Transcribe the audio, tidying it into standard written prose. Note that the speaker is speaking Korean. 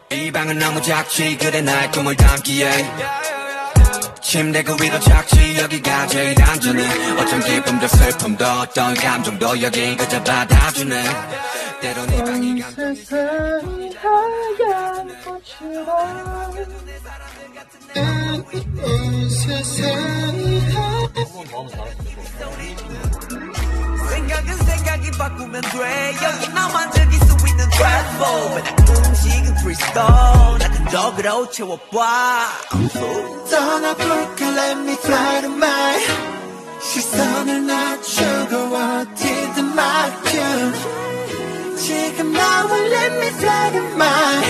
이 방은 너무 작지 그래 나의 꿈을 담기에 침대 그 위로 착지 여기가 제일 안전해 어쩜 기쁨도 슬픔도 어떤 감정도 여기 그저 받아주네 때론 이 방이 세상이 하얀 꽃이라 세상이 하얀 생각이 바꾸면 돼 여기 나만 즐길 수 있는 트래플 음식은 크리스탈 나는 적으로 채워봐 떠나볼까 let me fly to my 시선을 낮추고 어디든 맡겨 지금 나와 let me fly to my